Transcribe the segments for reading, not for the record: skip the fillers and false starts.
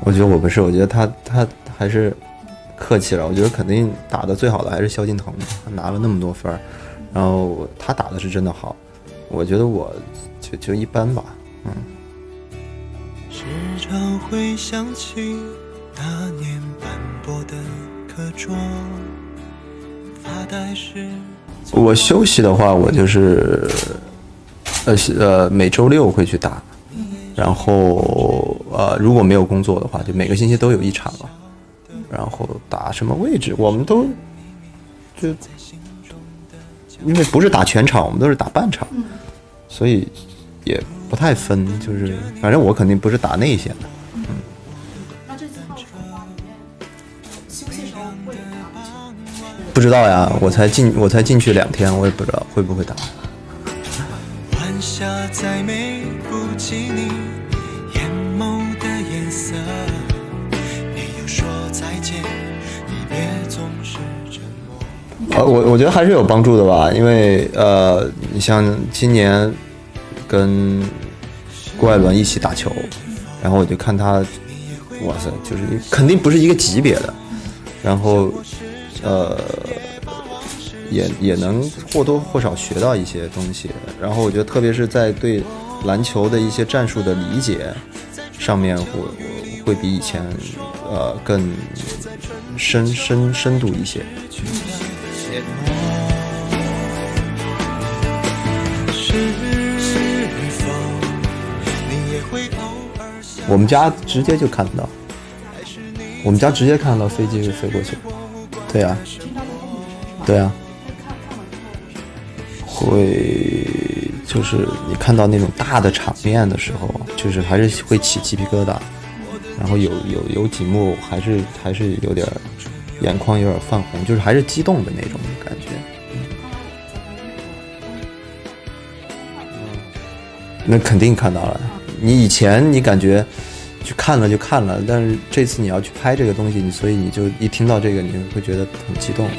我觉得我不是，我觉得他还是客气了。我觉得肯定打得最好的还是萧敬腾，他拿了那么多分，然后他打的是真的好。我觉得我就一般吧， 时常会想起那年斑驳的课桌，发呆时。 我休息的话，我就是每周六会去打，然后如果没有工作的话，就每个星期都有一场吧。然后打什么位置，我们都就因为不是打全场，我们都是打半场，所以也不太分，就是反正我肯定不是打内线的。 那这次号首发里面休息时候会打吗？ 不知道呀，我才进去2天，我也不知道会不会打。 晚霞再美不及你眼眸的颜色，没有说再见，离别总是沉默。 我觉得还是有帮助的吧，因为你像今年跟郭艾伦一起打球，然后我就看他，哇塞，就是肯定不是一个级别的，然后也能或多或少学到一些东西，然后我觉得特别是在对篮球的一些战术的理解上面会比以前更深度一些。我们家直接就看得到，我们家直接看到飞机就飞过去。对啊，对啊，会就是你看到那种大的场面的时候，就是还是会起鸡皮疙瘩，然后有几幕还是有点眼眶有点泛红，就是还是激动的那种感觉。那肯定看到了。你以前你感觉去看了就看了，但是这次你要去拍这个东西，所以你就一听到这个，你会觉得很激动。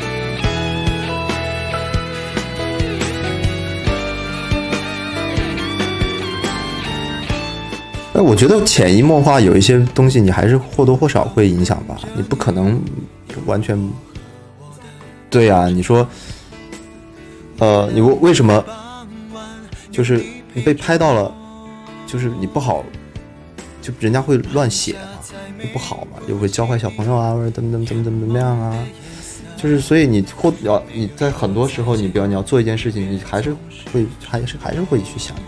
那我觉得潜移默化有一些东西，你还是或多或少会影响吧。你不可能完全。对呀，你说，你为什么就是你被拍到了？就是你不好，就人家会乱写嘛，不好嘛，就会教坏小朋友啊，或者怎么样啊，就是所以你在很多时候，比如你要做一件事情，你还是会去想。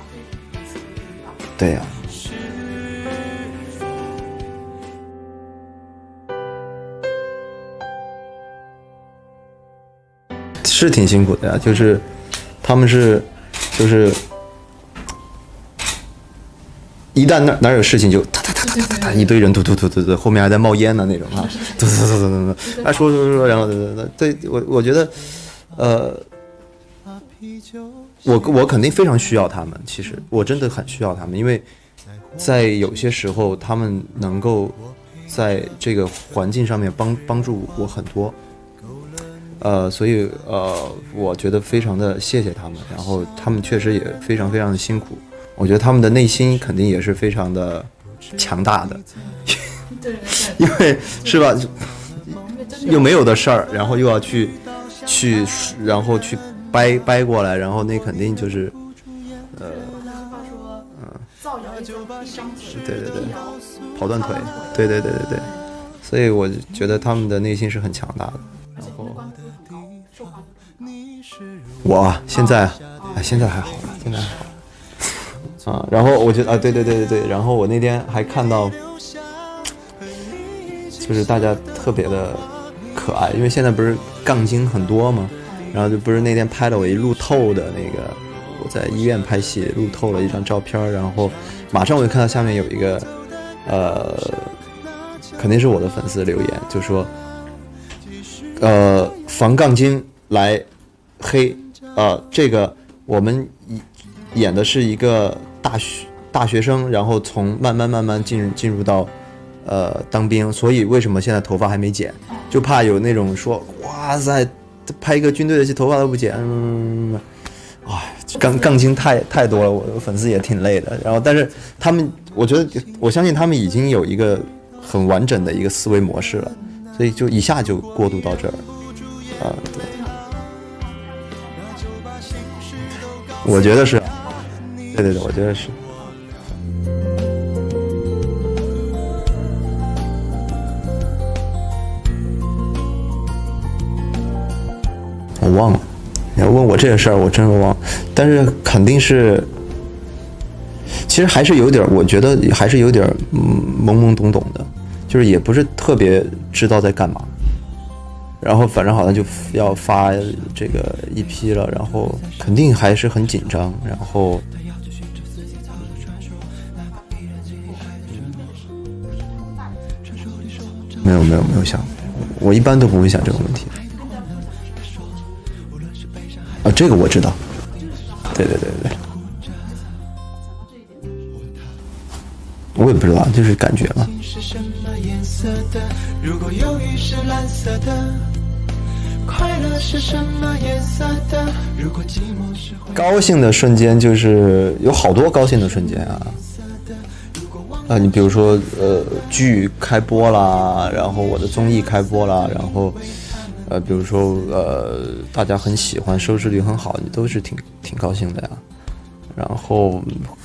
对呀。是挺辛苦的呀，就是他们就是一旦哪有事情就哒一堆人突，后面还在冒烟呢那种啊，突，哎说，然后对我觉得我肯定非常需要他们，其实我真的很需要他们，因为在有些时候他们能够在这个环境上面帮助我很多。所以我觉得非常的谢谢他们，然后他们确实也非常非常的辛苦，我觉得他们的内心肯定也是非常的强大的，因为是吧，又没有的事儿，然后又要去，然后去掰过来，然后那肯定就是造谣一张纸， 对，跑断腿，对，所以我觉得他们的内心是很强大的。然后我现在还好了，现在还好啊。然后我觉得对，然后我那天还看到，就是大家特别的可爱，因为现在不是杠精很多吗？然后就不是那天拍了我一路透的那个，我在医院拍戏路透了一张照片，然后马上我就看到下面有一个肯定是我的粉丝留言，就说防杠精来黑这个我们演的是一个大学生，然后从慢慢进入到当兵，所以为什么现在头发还没剪，就怕有那种说哇塞拍一个军队的戏头发都不剪，杠精太多了，我的粉丝也挺累的。然后但是他们我觉得我相信他们已经有一个很完整的一个思维模式了，所以就一下就过渡到这儿，对，我觉得是，对，我觉得是。我忘了，你要问我这个事儿，我真是忘了，但是肯定是。其实还是有点，我觉得还是有点懵懵懂懂的，就是也不是特别知道在干嘛。然后反正好像就要发这个EP了，然后肯定还是很紧张。然后没有想，我一般都不会想这个问题。啊，这个我知道。对。我也不知道，就是感觉嘛。如果忧郁是蓝色的，快乐是什么颜色的？如果寂寞是高兴的瞬间，就是有好多高兴的瞬间啊。你比如说剧开播啦，然后我的综艺开播啦，然后比如说大家很喜欢，收视率很好，你都是挺高兴的呀。然后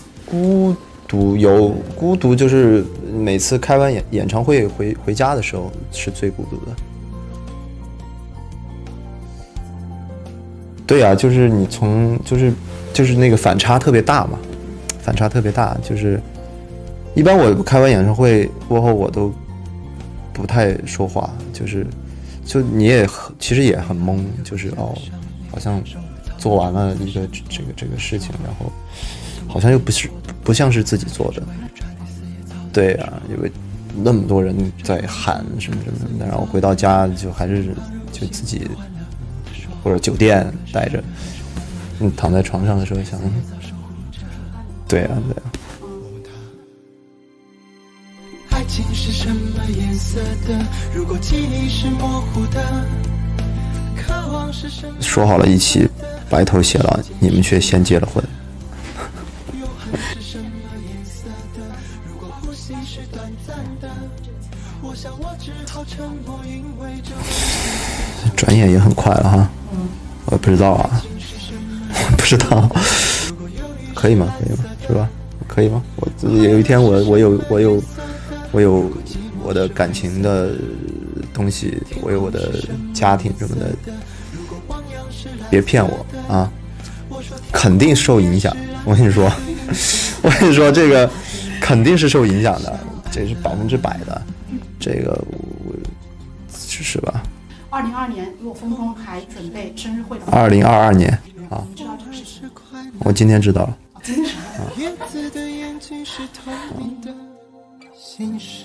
孤独，就是每次开完演唱会回家的时候是最孤独的。对啊，就是你就是那个反差特别大嘛，反差特别大，就是一般我开完演唱会过后我都不太说话，就你也其实也很懵，就是好像做完了一个这个事情，然后好像又不像是自己做的。对啊，因为那么多人在喊什么的，然后回到家就还是就自己或者酒店待着，躺在床上的时候想，对啊。爱情是什么颜色的？如果记忆是模糊的，渴望是什么？说好了一起白头偕老，你们却先结了婚。转眼也很快了哈，我不知道啊，我不知道，可以吗？是吧？可以吗？有一天我有我的感情的东西，我有我的家庭什么的，别骗我啊！肯定受影响，我跟你说，这个肯定是受影响的，这是100%的，这个是吧 ？2022年，如果峰峰还准备生日会的话 ，2022年啊， 你知道这个事情？ 我今天知道了。 今天是。